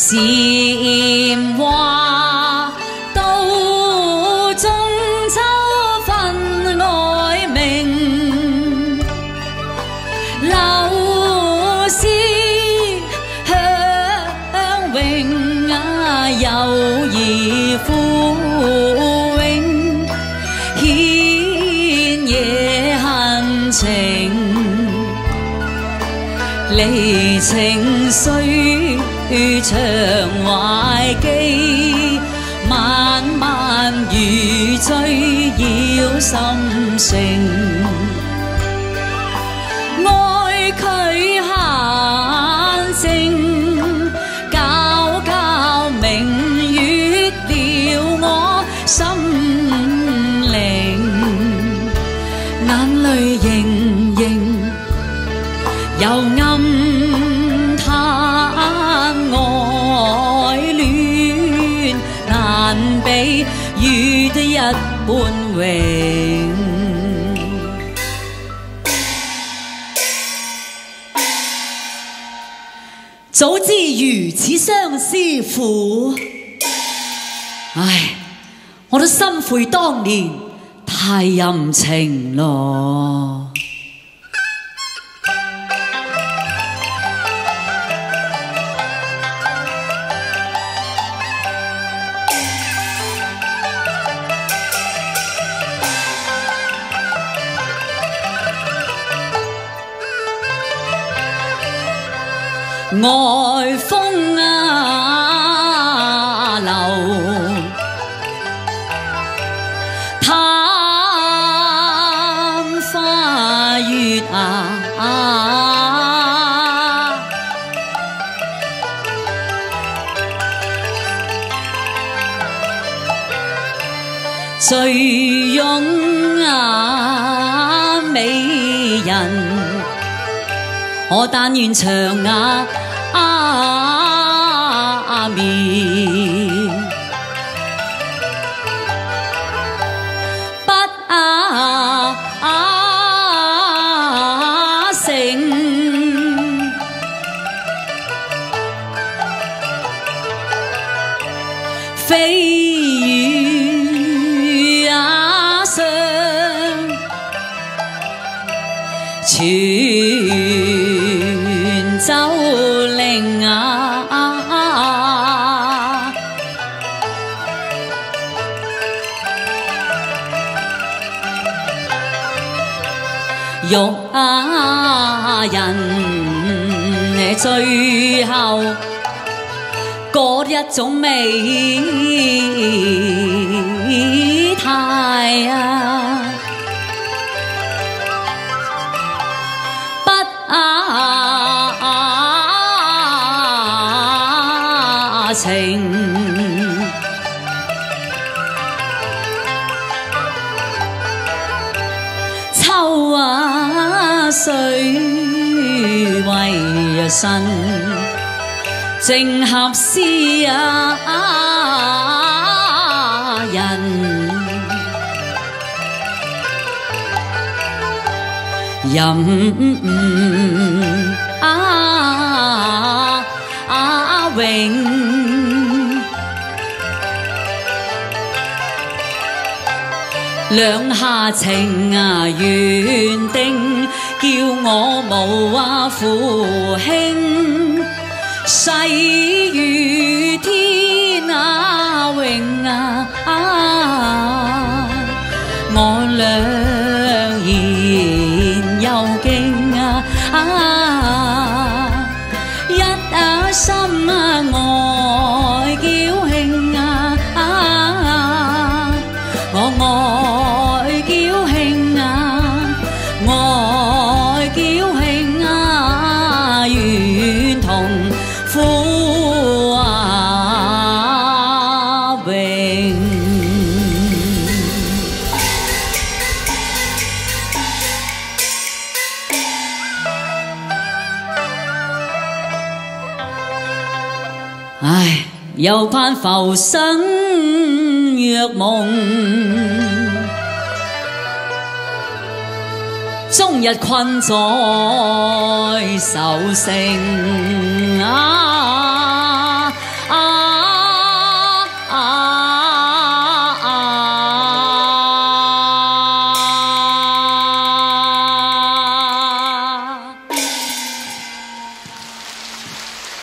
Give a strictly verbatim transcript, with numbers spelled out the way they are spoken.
禪話到中秋分愛明，柳絲香榮啊，友誼富永，牽野恨情，離情歲長懷記，漫漫如醉繞心聲，愛佢閒靜，皎皎明月了我心靈，眼淚盈盈又暗雨的一般榮。早知如此相思苦，唉，我都心悔當年太任情咯。外風啊流，探花月啊，醉擁啊美人，我但願長牙啊面，不啊啊成，飛雨啊上，全州令啊，玉啊人最後嗰一種美態啊，不啊情，秋啊水為身，正合詩啊人，任啊啊永，兩下情啊緣定，叫我無話負輕，細如天啊榮啊，我倆言又勁啊，一啊心啊愛嬌興啊，我愛嬌興啊，愛嬌興啊，願同富啊榮。唉，又盼浮生若夢，終日困在愁城啊啊。